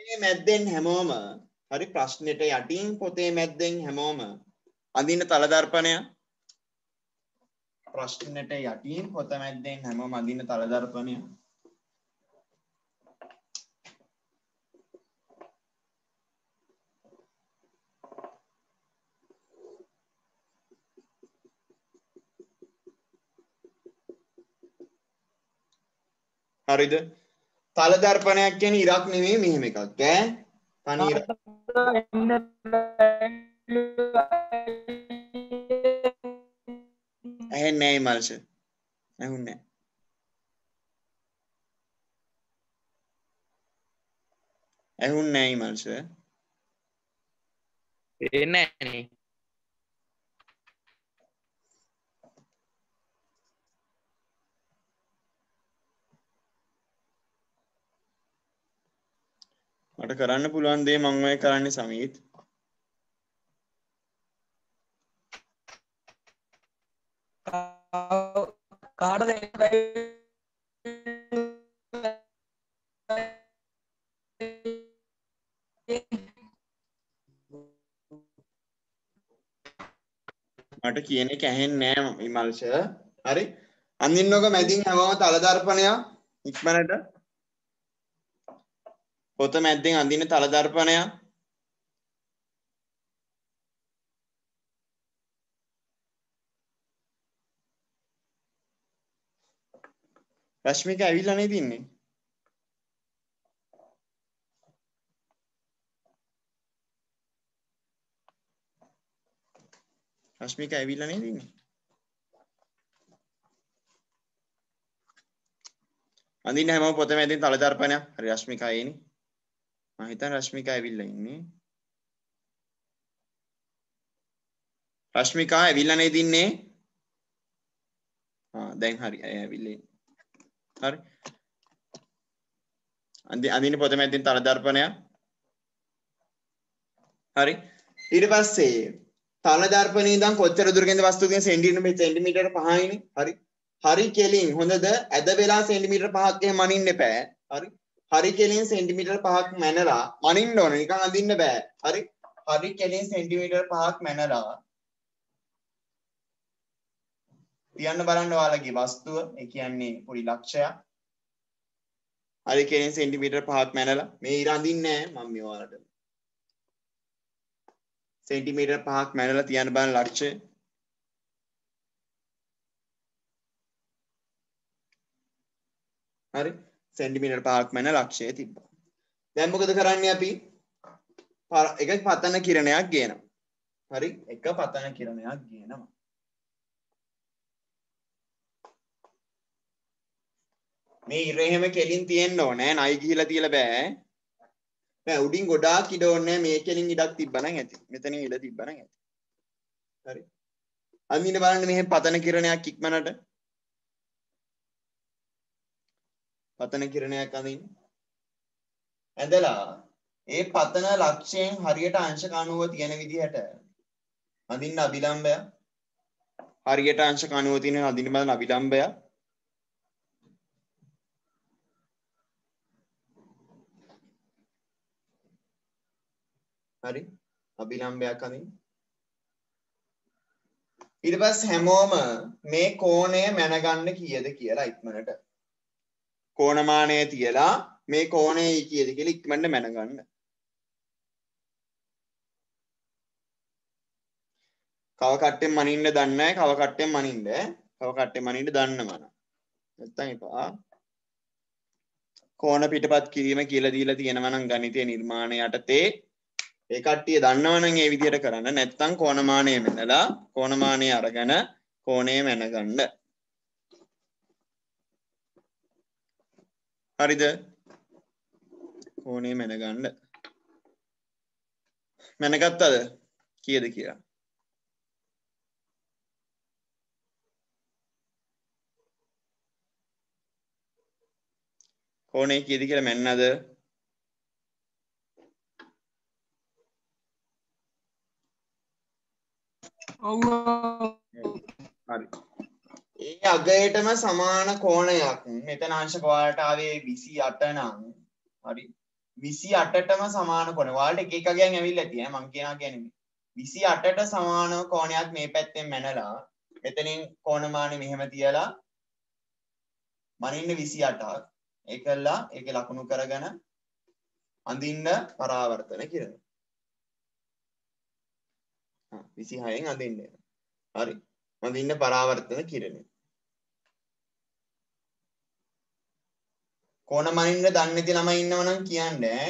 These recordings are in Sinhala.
පොතේ මැද්දෙන් හැමෝම හරි ප්‍රශ්නෙට යටින් පොතේ මැද්දෙන් හැමෝම අඳින තල දර්පණය ප්‍රශ්නෙට යටින් පොත මැද්දෙන් හැමෝම අඳින තල දර්පණය හරිද තල දර්පණයක් කියන්නේ ඉරක් නෙමෙයි මෙහෙම එකක් ඈ තනි ඉර ඇහෙන්නේ නැහැ මල්ෂ ඇහුන්නේ නැහැ ඇහුන්නේ නැහැ මල්ෂ එන්නේ නැහැ මට කරන්න පුළුවන් දේ මම ඔය කරන්නේ සමීත් කාටද මට කියන එක ඇහෙන්නේ නැහැ විමල්ෂ හරි අඳින්නක මැදින් හැමෝම තල දර්පණය ඉක්මනට පොත මැද්දෙන් අඳින තල දර්පණය රශ්මික ඇවිල්ලා නේද ඉන්නේ රශ්මික ඇවිල්ලා නේද ඉන්නේ අඳින්න හැමෝම පොත මැදින් තල දර්පණය හරි රශ්මිකා එන්නේ මම හිතන්නේ රශ්මිකා ඇවිල්ලා ඉන්නේ රශ්මිකා ඇවිල්ලා නේද ඉන්නේ දැන් හරි ඇවිල්ලා ඉන්නේ හරි අඳින්න පොත මැදින් තල දර්පණය හරි ඊට පස්සේ තල දර්පණේ ඉඳන් කොච්චර දුරකින්ද වස්තුව තියෙන සෙන්ටිමීටර 5යිනේ හරි හරි කෙලින් හොඳද ඇද වෙලා සෙන්ටිමීටර 5ක් එහෙම මනින්න එපා හරි හරි කෙලින් සෙන්ටිමීටර 5ක් මැනලා මනින්න ඕන නිකන් අඳින්න බෑ හරි හරි කෙලින් සෙන්ටිමීටර 5ක් මැනලා තියන්න බලන්න ඔයාලගේ වස්තුව ඒ කියන්නේ පොඩි ලක්ෂයක් හරි කෙලින් සෙන්ටිමීටර 5ක් මැනලා මේ ඉර අඳින්නේ නැහැ මම මේ ඔයාලට සෙන්ටිමීටර් 5ක් මැනලා තියන්න බලන ලක්ෂය හරි සෙන්ටිමීටර් 5ක් මැන ලක්ෂය තිබ්බා දැන් මොකද කරන්නේ අපි එක පතන කිරණයක් ගේනවා හරි එක පතන කිරණයක් ගේනවා මේ ඉර එහෙම කෙලින් තියෙන්න ඕනේ නයි ගිහිලා තියලා බෑ නෑ උඩින් ගොඩාක් ඉඩ ඕනේ මේ කෙලින් ඉඩක් තිබ්බනම් ඇති මෙතනින් ඉඩ තිබ්බනම් ඇති හරි අඳින්න බලන්න මෙහෙම පතන කිරණයක් ඉක්මනට පතන කිරණයක් අඳින්න ඇඳලා ඒ පතන ලක්ෂයෙන් හරියට අංශක 90 තියෙන විදිහට අඳින්න අභිලම්බය හරියට අංශක 90 තියෙන අඳින්න බලන අභිලම්බය හරි අභිලම්බයක් අඳින්න ඊට පස්සේ හැමෝම මේ කෝණය මැනගන්න කීයද කියලා ඉක්මනට කෝණමානය තියලා මේ කෝණය කීයද කියලා ඉක්මනට මැනගන්න කව කට්ටෙන් මනින්න දන්නේ නැහැ කව කට්ටෙන් මනින්න දන්නවනම් නැත්තම් එපා කෝණ පිටපත් කිරීම කියලා දීලා තියෙනවා නම් ගණිතයේ නිර්මාණය යටතේ ඒ කට්ටිය දන්නවනම් ඒ විදිහට කරන්න නැත්තම් කෝණමානය මැනලා කෝණමානය අරගෙන කෝණය මැනගන්න හරිද කෝණය මැනගන්න මැනගත්තද කීයද කියලා කෝණය කීයද කියලා මැන්නද හරි ඒ අගයටම සමාන කෝණයක් මෙතන අංශක ඔයාලට ආවේ 28 නම් හරි 28ටම සමාන කොන. ඔයාලට එක එක ගෑන් ඇවිල්ලා තියෙනවා මම කියනවා කියන්නේ 28ට සමාන කෝණයක් මේ පැත්තෙන් මැනලා එතනින් කෝණමානෙ මෙහෙම තියලා මනින්න 28ක් ඒකල්ලා ඒකේ ලකුණු කරගෙන අඳින්න පරාවර්තන කිරණ. 26න් අඳින්න. හරි. අඳින්න පරාවර්තන කිරණ. කෝණ මනින්න දන්නේ නැති ළමයි ඉන්නවනම් කියන්නේ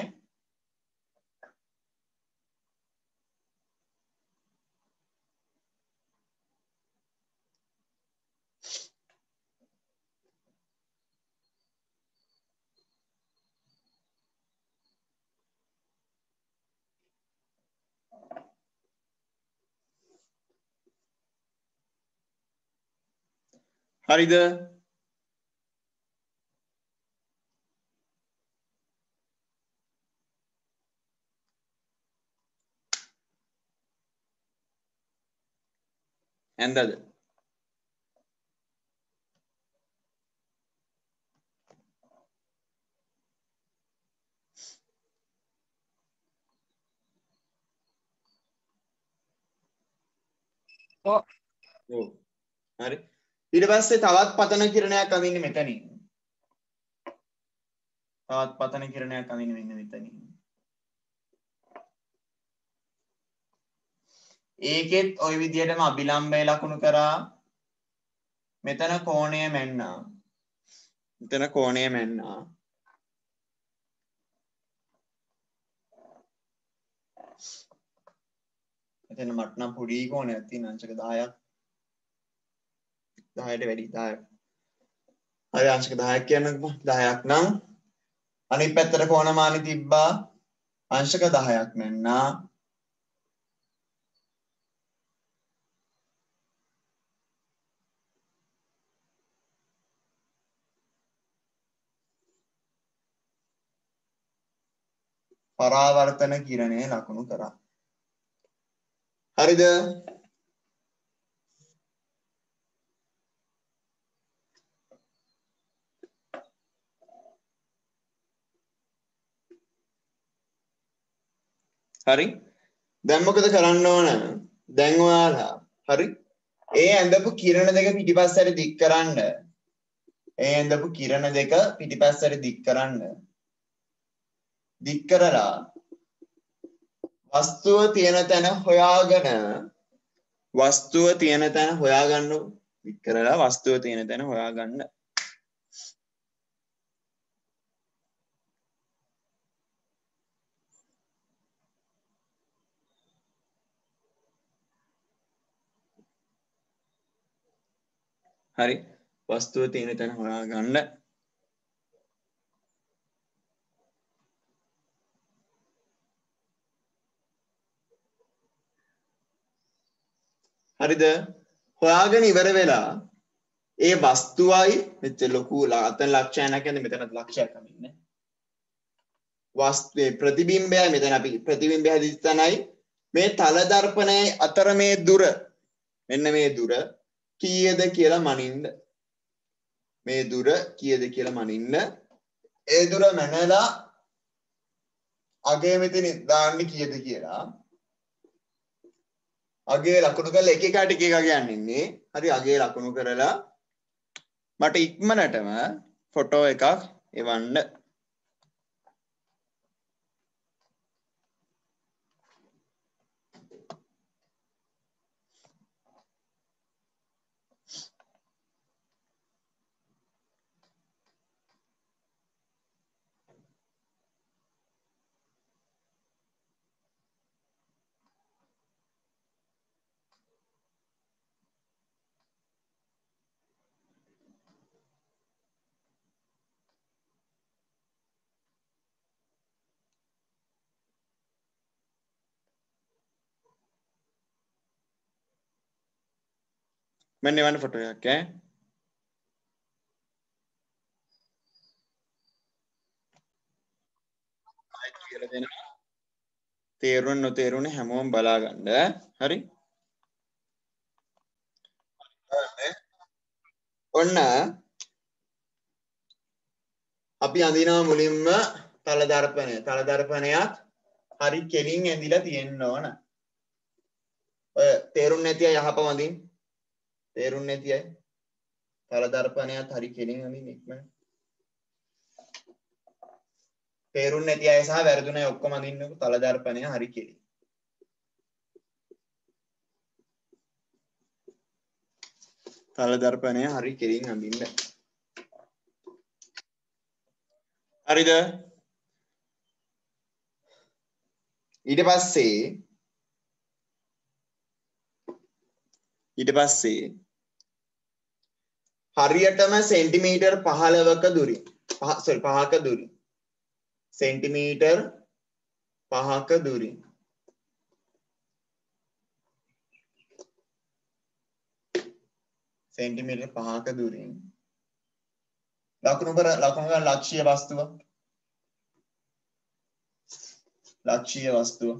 හරිද? ඇන්දද? ඔව්. ඔව්. හරි. ඊට පස්සේ තවත් පතන කිරණයක් අඳින්න මෙතනින්. තවත් පතන කිරණයක් අඳින්න මෙන්න මෙතනින්. ඒකෙත් ওই විදිහටම අභිලම්බය ලකුණු කරා. මෙතන කෝණය මැන්නා. මෙතන කෝණය මැන්නා. එතන මට නම් පොඩි කෝණයක් තියෙන අංශක 10ක් 10ට වැඩි 10ක්. හරි අංශක 10ක් කියන්නකෝ 10ක් නම් අනිත් පැත්තට කෝණමානෙ තිබ්බා අංශක 10ක් මැන්නා. පරාවර්තන කිරණය ලකුණු කරා. හරිද? හරි. දැන් මොකද කරන්න ඕන? දැන් ඔයාලා හරි ඒ ඇඳපු කිරණ දෙක පිටිපස්සට දික් කරන්න. ඒ ඇඳපු කිරණ දෙක පිටිපස්සට දික් කරන්න. දික් කරලා වස්තුව තියෙන තැන හොයාගෙන වස්තුව තියෙන තැන හොයාගන්න. දික් කරලා වස්තුව තියෙන තැන හොයාගන්න. හරි වස්තුව තියෙන තැන හොයාගන්න. හරිද? හොයාගෙන ඉවර වෙලා ඒ වස්තුවයි මෙච්චර ලොකු අතන ලක්ෂයක් නැත්නම් මෙතන ලක්ෂයක් අමින්නේ. වස්තුවේ ප්‍රතිබිම්බයයි මෙතන අපි ප්‍රතිබිම්බය හදිස්තනයි මේ තල දර්පණයේ අතර මේ දුර මෙන්න මේ දුර කීයද කියලා මනින්න. මේ දුර කීයද කියලා මනින්න. ඒ දුර මනලා අගේ මෙතන දාන්න කීයද කියලා. අගේ ලකුණු කරලා එක එකට එක එක කියන්නේ. හරි අගේ ලකුණු කරලා මට ඉක්මනටම ෆොටෝ එකක් එවන්න. මෙන්න එවන්න ෆොටෝ එකක් ඈ. ආයෙත් කියලා දෙනවා. තේරුණ නොතේරුණ හැමෝම බලා ගන්න. හරි? ඔන්න අපි අඳිනවා මුලින්ම තල දර්පණයත් හරි කෙලින් ඇඳිලා තියෙන්න ඕන. ඔය තේරුම් නැති අය යහප වඳින්. තේරුම් නැති අය තල දර්පණයත් හරි කෙලින් අඳින්න ඉක්මන. තේරුම් නැති අය සහ වැරදුන අය ඔක්කොම අඳින්නකො තල දර්පණය හරි කෙලින්. තල දර්පණය හරි කෙලින් අඳින්න. හරිද? ඊට පස්සේ හරියටම සෙන්ටිමීටර් 15ක දුරින් පහක දුරින් සෙන්ටිමීටර් 5ක දුරින් සෙන්ටිමීටර් 5ක දුරින් ලකුණු කර ලක්ෂීය වස්තුව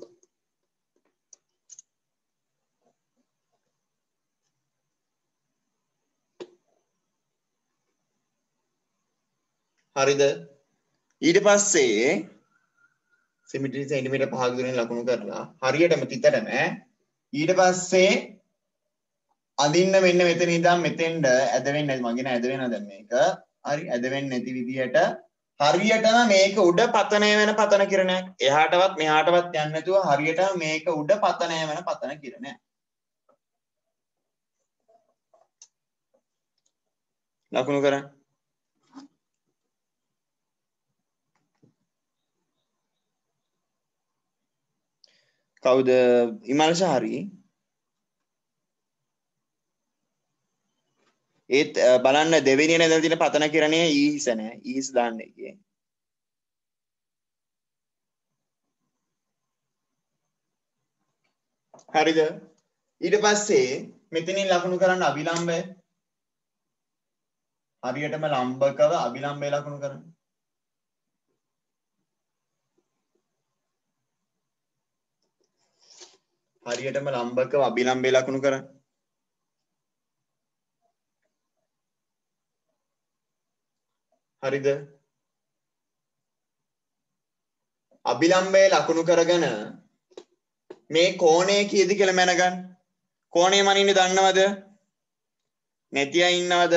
හරිද? ඊට පස්සේ සෙන්ටිමීටර් 5ක දුරින් ලකුණු කරලා හරියටම තිතටම ඊට පස්සේ අඳින්න මෙන්න මෙතන ඉඳන් මෙතෙන්ට ඇද වෙන්නේ නැති මගේ නෑ ඇද වෙනවා දැන් මේක. හරි ඇද වෙන්නේ නැති විදිහට හරියටම මේක උඩ පතනය වෙන පතන කිරණයක්. එහාටවත් මෙහාටවත් යන්නේ නැතුව හරියටම මේක උඩ පතනය වෙන පතන කිරණයක්. ලකුණු කරන්න. කවුද? ඉමල් ශහරි. ඒත් බලන්න දෙවෙනි නේද තියෙන පතන කිරණය ඊස් නෑ. ඊස් දාන්න එකේ. හරිද? ඊට පස්සේ මෙතනින් ලකුණු කරන්න අභිලම්බය. හරියටම ලම්බකව අභිලම්බය ලකුණු කරන්න. හරියටම ලම්බකව අභිලම්බය ලකුණු කරන්න. හරිද? අභිලම්බය ලකුණු කරගෙන මේ කෝණය කීයද කියලා මැනගන්න. කෝණය මනින්නේ දන්නවද? නැති අය ඉන්නවද?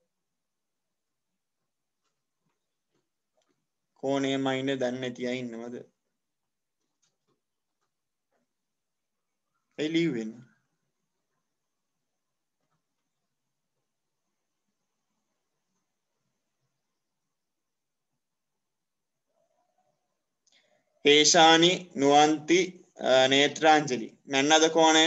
කෝණය මනින්නේ දන්නේ නැති අය ඉන්නවද? ඒ ලියුවෙන්නේ. හේෂානි නුවන්ති නේත්‍රාංජලි මැන්නද කෝණය?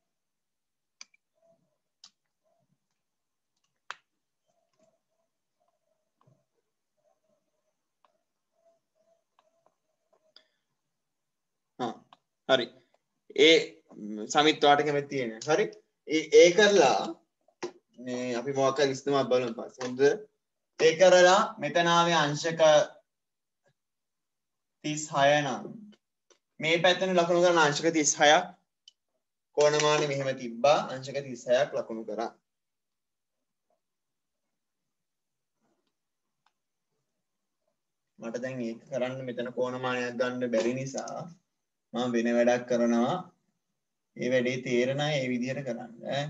හරි. ඒ සමිත් වාට කැමති තියෙන. හරි. ඒ කරලා මේ අපි මොකක් හරි ඉස්තුමක් බලමු පස්සේ. හොඳද? ඒ කරලා මෙතන ආවේ අංශක 36 නම් මේ පැත්තෙන් ලකුණු කරන අංශක 36ක් කෝණමානෙ මෙහෙම තිබ්බා අංශක 36ක් ලකුණු කරා. මට දැන් ඒක කරන්න මෙතන කෝණමානයක් ගන්න බැරි නිසා මම වෙන වැඩක් කරනවා. ඒ වැඩේ තේරෙන අය ඒ විදිහට කරන්න ඈ.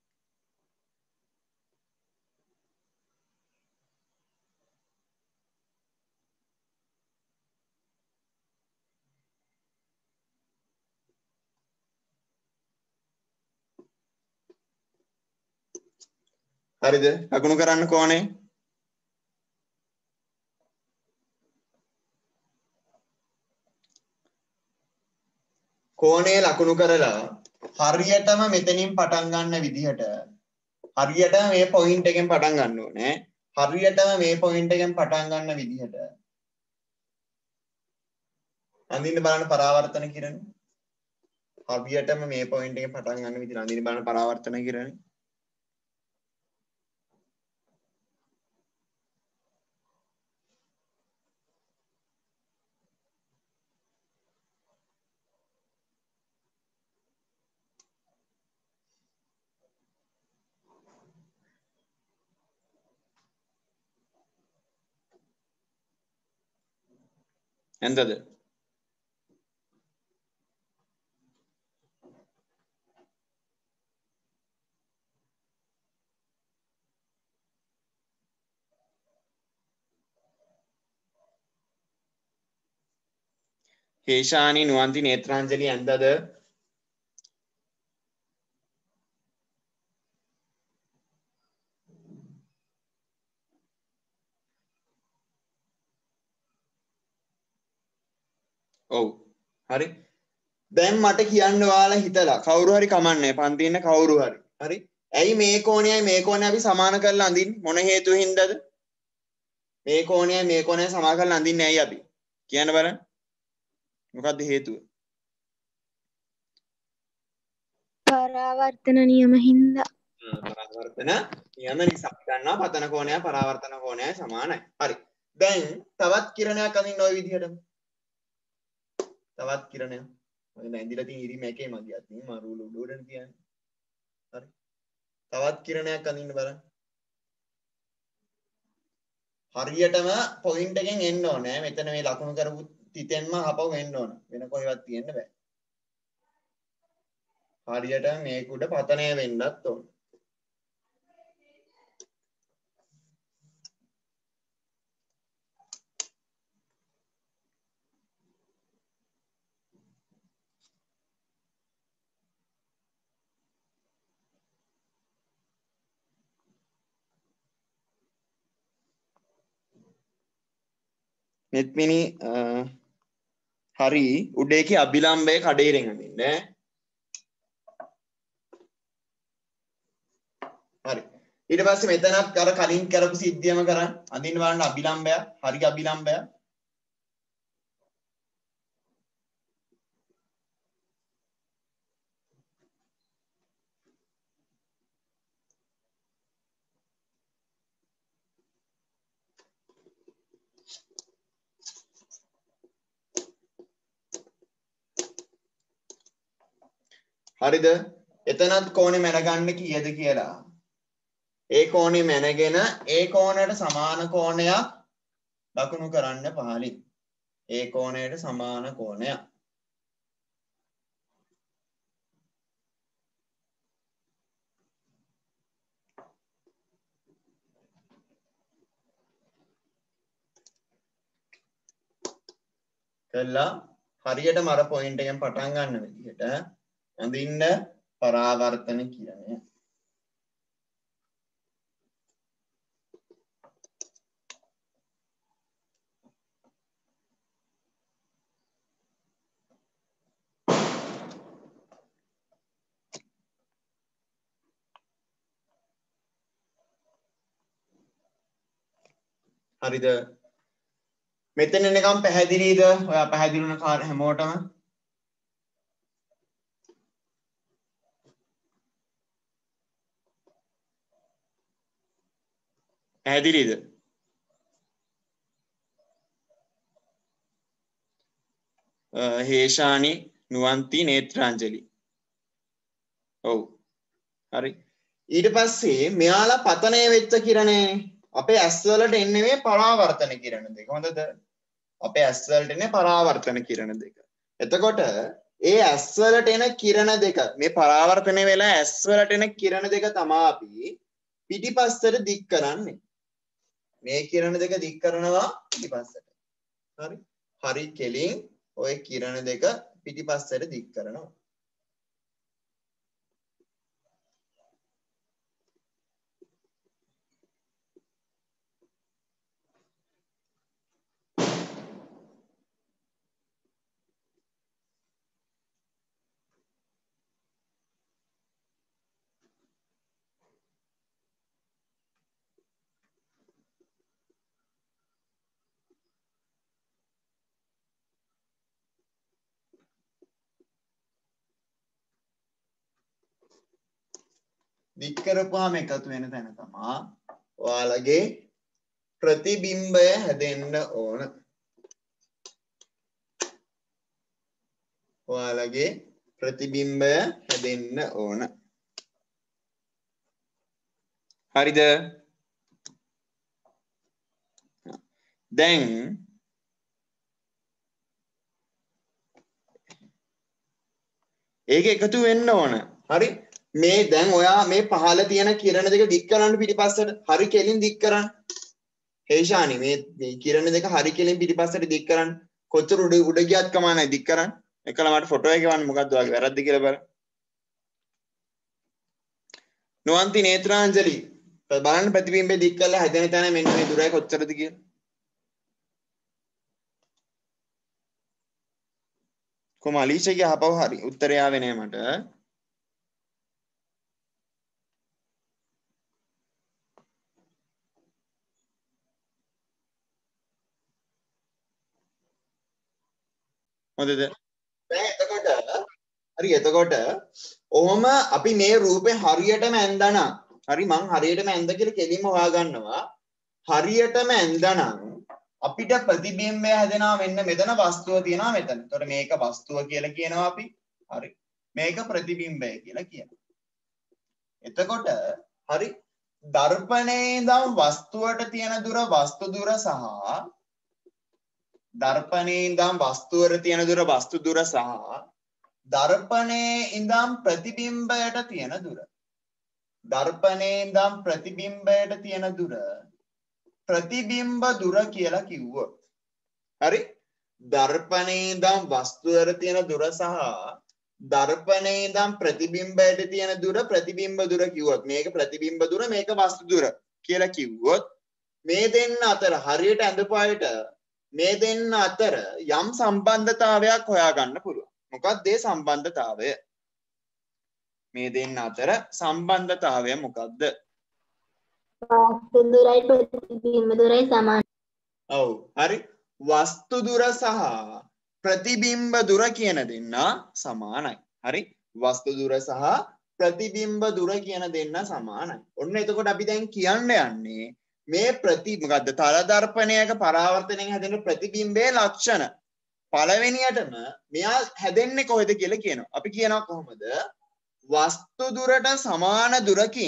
හරිද? ලකුණු කරන්න කෝණේ. කෝණේ ලකුණු කරලා හරියටම මෙතනින් පටන් ගන්න විදිහට හරියටම මේ පොයින්ට් එකෙන් පටන් ගන්න ඕනේ. හරියටම මේ පොයින්ට් එකෙන් පටන් ගන්න විදිහට අඳින්න බලන්න පරාවර්තන කිරණ. හරියටම මේ පොයින්ට් එකෙන් පටන් ගන්න විදිහට අඳින්න බලන්න පරාවර්තන කිරණ. ඇන්දද? හේෂානි නුවන්ති නේත්‍රාංජලි ඇන්දද? ඔව්. හරි. දැන් මට කියන්න ඔයාලා හිතලා කවුරු හරි කමන්නේ පන්ති ඉන්න කවුරු හරි. හරි. ඇයි මේ කෝණයයි මේ කෝණයයි අපි සමාන කරලා අඳින්නේ? මොන හේතුව හින්දාද? මේ කෝණයයි මේ කෝණයයි සමාන කරලා අඳින්නේ ඇයි අපි? කියන්න බලන්න. මොකක්ද හේතුව? පරාවර්තන නියම හින්දා. පරාවර්තන නියම නිසා ගන්නවා පතන කෝණයයි පරාවර්තන කෝණයයි සමානයි. හරි. දැන් තවත් කිරණයක් අඳින්න ওই විදිහටම. තවත් කිරණයක්. මම ඇඳිලා තියෙන ඉරි මේකේ මගියක් නේ මරුල උඩට කියන්නේ. හරි. තවත් කිරණයක් අඳින්න බලන්න. හරියටම පොයින්ට් එකෙන් එන්න ඕනේ. මෙතන මේ ලකුණු කරපු තිතෙන්ම ආපහු එන්න ඕන. වෙන කොහෙවත් තියෙන්න බෑ. හරියට මේක උඩ පතනය වෙන්නත් ඕන. මෙත්මිනි හරි උඩේකේ අභිලම්බය කඩේරෙන් අඳින්න හරි ඊට පස්සේ මෙතනත් අර කලින් කරපු සිද්ධියම කරන් අඳින්න බලන්න අභිලම්බය හරි අභිලම්බය හරිද එතනත් කෝණේ මැනගන්න කීයද කියලා ඒ කෝණේ මැනගෙන ඒ කෝණයට සමාන කෝණයක් ලකුණු කරන්න පහලින් ඒ කෝණයට සමාන කෝණයක් කළා හරියටම අර පොයින්ට් එකෙන් පටන් ගන්න විදිහට අඳින්න පරාවර්තන කිරණය හරිද මෙතන එනකම් පැහැදිලිද ඔයා පැහැදිලි වුණ කාර්ය හැමෝටම පැහැදිලිද හේෂානි නුවන්ති නේත්‍රාංජලි ඔව් හරි ඊට පස්සේ මෙයාලා පතනය වෙච්ච කිරණේ අපේ ඇස් වලට එන්නේ මේ පරාවර්තන කිරණ දෙක හොඳද අපේ ඇස් වලට එන්නේ පරාවර්තන කිරණ දෙක එතකොට ඒ ඇස් වලට එන කිරණ දෙක මේ පරාවර්තනය වෙලා ඇස් වලට එන කිරණ දෙක තමයි අපි පිටිපස්සට දික් කරන්නේ මේ කිරණ දෙක දික් කරනවා පිටිපස්සට හරි හරි කෙලින් ඔය කිරණ දෙක පිටිපස්සට දික් කරනවා දික් කරපුවාම එකතු වෙන තැන තමයි ඔයාලගේ ප්‍රතිබිම්බය හැදෙන්න ඕන. ඔයාලගේ ප්‍රතිබිම්බය හැදෙන්න ඕන. හරිද? දැන් ඒක එකතු වෙන්න ඕන. හරි? මේ දැන් ඔයා මේ පහළ තියෙන කිරණ දෙක දික් කරන්න පිටිපස්සට. හරි කෙලින් දික් කරන්න. හේෂානි මේ කිරණ දෙක හරි කෙලින් පිටිපස්සට දික් කරන්න. කොච්චර උඩ ගියත් කමක් නැහැ දික් කරන්න. එකලා මට ෆොටෝ එක ගන්න මොකද්ද ඔයාගේ වැරද්ද කියලා බලන්න. නුවන්ති නේත්‍රාංජලි බලන්න ප්‍රතිබිම්බේ දික් කරලා හැදෙන තැන මෙන්න මේ දුරයි කොච්චරද කියලා. කොහොම අලීෂාගේ අහපව හරි උත්තරය ආවේ නෑ මට. හොඳද? දැන් එතකොට හරි එතකොට ඔහොම අපි මේ රූපේ හරියටම ඇඳනනම් හරි මං හරියටම ඇඳ කියලා කෙලින්ම හොයාගන්නවා. හරියටම ඇඳනනම් අපිට ප්‍රතිබිම්බය හැදෙනවා මෙන්න මෙතන වස්තුව තියෙනවා මෙතන. එතකොට මේක වස්තුව කියලා කියනවා අපි. හරි. මේක ප්‍රතිබිම්බය කියලා කියනවා. එතකොට හරි දර්පණයේ ඉඳන් වස්තුවට තියෙන දුර වස්තු දුර සහ දර්පණයේ ඉඳන් වස්තුවට තියෙන දුර වස්තු දුර සහ දර්පණයේ ඉඳන් ප්‍රතිබිම්බයට තියෙන දුර. දර්පණයේ ඉඳන් ප්‍රතිබිම්බයට තියෙන දුර ප්‍රතිබිම්බ දුර කියලා කිව්වොත්. හරි? දර්පණයේ ඉඳන් වස්තුවට තියෙන දුර සහ දර්පණයේ ඉඳන් ප්‍රතිබිම්බයට තියෙන දුර ප්‍රතිබිම්බ දුර කිව්වොත් මේක ප්‍රතිබිම්බ දුර මේක වස්තු දුර කියලා කිව්වොත් මේ දෙන්න අතර හරියට ඇඳපායට මේ දෙන්න අතර යම් සම්බන්ධතාවයක් හොයාගන්න පුළුවන්. මොකක්ද ඒ සම්බන්ධතාවය? මේ දෙන්න අතර සම්බන්ධතාවය මොකක්ද? වස්තු දුරයි ප්‍රතිබිම්බ දුරයි සමානයි. ඔව් හරි. වස්තු දුර සහ ප්‍රතිබිම්බ දුර කියන දෙන්නා සමානයි. හරි? වස්තු දුර සහ ප්‍රතිබිම්බ දුර කියන දෙන්නා සමානයි. ඔන්න එතකොට අපි දැන් කියන්න යන්නේ මේ මොකද්ද තල දර්පණයක පරාවර්තනයෙන් හැදෙන ප්‍රතිබිම්බයේ ලක්ෂණ. පළවෙනියටම මෙයා හැදෙන්නේ කොහෙද කියලා කියනවා. අපි කියනවා කොහොමද? වස්තු දුරට සමාන දුරකින්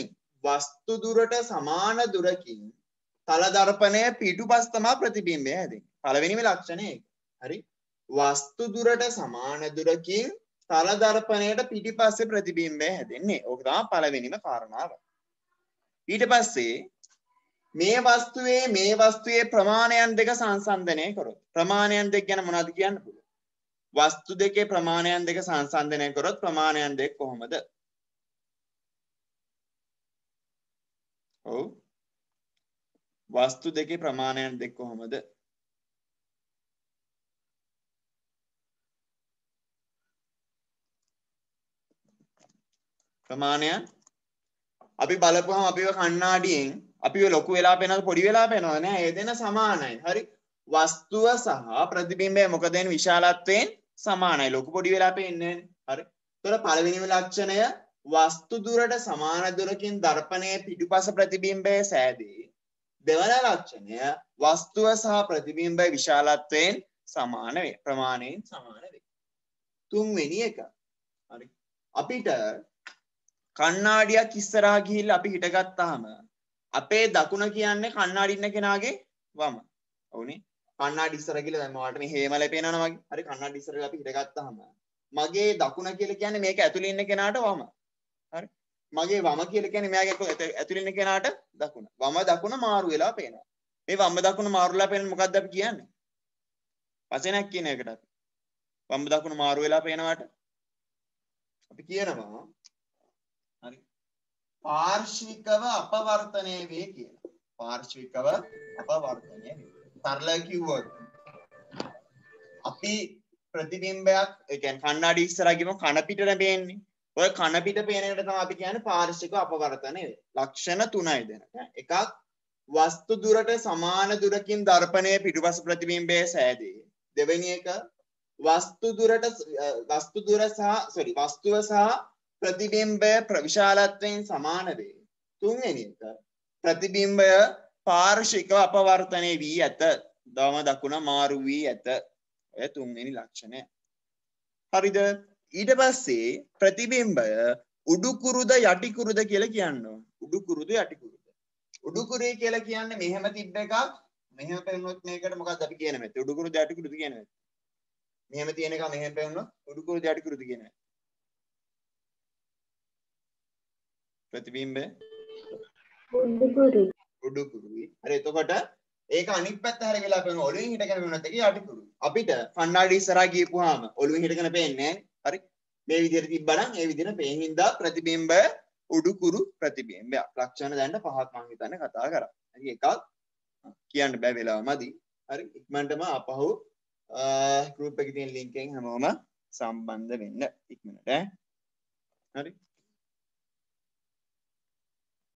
තල දර්පණය පිටුපස් තමයි ප්‍රතිබිම්බය හැදෙන්නේ. පළවෙනිම ලක්ෂණය ඒක. හරි? වස්තු දුරට සමාන දුරකින් තල දර්පණයට පිටිපස්සේ ප්‍රතිබිම්බය හැදෙන්නේ. ඕක තමයි පළවෙනිම කාරණාව. ඊට පස්සේ මේ වස්තුවේ ප්‍රමාණයන් දෙක සංසන්දනය කරොත් ප්‍රමාණයන් දෙක ගැන මොනවද කියන්න පුළුවන්? වස්තු දෙකේ ප්‍රමාණයන් දෙක සංසන්දනය කරොත් ප්‍රමාණයන් දෙක කොහොමද? ඔව් වස්තු දෙකේ ප්‍රමාණයන් දෙක කොහොමද? ප්‍රමාණයන් අපි බලපුවම අපිව කණ්ණාඩියෙන් අපිව ලොකු වෙලා පේනවද පොඩි වෙලා පේනවද නෑ ඒ දෙන සමානයි. හරි? වස්තුව සහ ප්‍රතිබිම්බය මොකද වෙන විශාලත්වයෙන් සමානයි. ලොකු පොඩි වෙලා පේන්නේ නෑනේ. හරි? ඒතර පළවෙනිම ලක්ෂණය වස්තු දුරට සමාන දුරකින් දර්පණයේ පිටුපස ප්‍රතිබිම්බය සෑදී. දෙවන ලක්ෂණය වස්තුව සහ ප්‍රතිබිම්බය විශාලත්වයෙන් සමාන වේ. ප්‍රමාණයෙන් සමාන වේ. තුන්වෙනි එක. හරි? අපිට කණ්ණාඩියක් ඉස්සරහා ගිහිල්ලා අපි හිටගත්තාම අපේ දකුණ කියන්නේ කණ්ණාඩි ඉන්න කෙනාගේ වම. ඔව්නේ. කණ්ණාඩි ඉස්සර කියලා දැන් මට මේ හේමලේ පේනවනේ වගේ. හරි කණ්ණාඩි ඉස්සර අපි හිටගත්තාම මගේ දකුණ කියලා කියන්නේ මේක ඇතුළේ ඉන්න කෙනාට වම. හරි. මගේ වම කියලා කියන්නේ මෙයාගේ ඇතුළේ ඉන්න කෙනාට දකුණ. වම දකුණ මාරු වෙලා පේනවා. මේ වම දකුණ මාරු වෙලා පේන මොකද්ද අපි කියන්නේ? වචනයක් කියන එකට අපි. වම දකුණ මාරු වෙලා පේනවාට අපි කියනවා හරි පාර්ශ්විකව අපවර්තනය වේ කියලා. පාර්ශ්විකව අපවර්තනය වේ. සරල කිව්වොත් අපි ප්‍රතිබිම්බයක් ඒ කියන්නේ කණ්ණාඩි ඉස්සරහා ගිහම කන පිටට පේන්නේ. ඔය කන පිට පේන එකට තමයි අපි කියන්නේ පාර්ශ්වික අපවර්තනය වේ. ලක්ෂණ තුනයි දෙන. එකක් වස්තු දුරට සමාන දුරකින් දර්පණයේ පිටුපස ප්‍රතිබිම්බය සෑදේ. දෙවෙනි එක වස්තුව සහ ප්‍රතිබිම්බය විශාලත්වයෙන් සමාන වේ. තුන්වෙනි එක ප්‍රතිබිම්බය පාර්ශ්විකව අපවර්තනය වී ඇත. දවම දකුණ මාරු වී ඇත. ඔය තුන්වෙනි ලක්ෂණය. හරිද? ඊට පස්සේ ප්‍රතිබිම්බය උඩුකුරුද යටිකුරුද කියලා කියනවා. උඩුකුරුද යටිකුරුද. උඩුකුරේ කියලා කියන්නේ මෙහෙම තිබ්බ එකක් මෙහෙම පෙන්නොත් මේකට මොකක්ද අපි කියන්නේ මෙතන උඩුකුරුද යටිකුරුද කියන්නේ. මෙහෙම තියෙන එක මෙහෙම පෙන්නොත් උඩුකුරුද යටිකුරුද කියන්නේ. ප්‍රතිබිම්බය උඩුකුරු උඩුකුරුයි. හරි එතකොට ඒක අනිත් පැත්ත හැරෙලා පේන ඔළුවෙන් හිටගෙන වෙනත් එකේ යටිකුරු. අපිට කණ්ණාඩි ඉස්සරහා ගියපුවාම ඔළුවෙන් හිටගෙන පේන්නේ නැහැ. හරි. මේ විදිහට තිබ්බනම් ඒ විදිහට පේනින්දා ප්‍රතිබිම්බය උඩුකුරු ප්‍රතිබිම්බයක්. ලක්ෂණ දැන් 5ක් මම හිතන්නේ කතා කරා. හරි එකක් කියන්න බෑ වෙලාව මදි. හරි ඉක්මනටම ආපහු ගෲප් එකේ තියෙන ලින්ක් එකෙන් හැමෝම සම්බන්ධ වෙන්න ඉක්මනට. හරි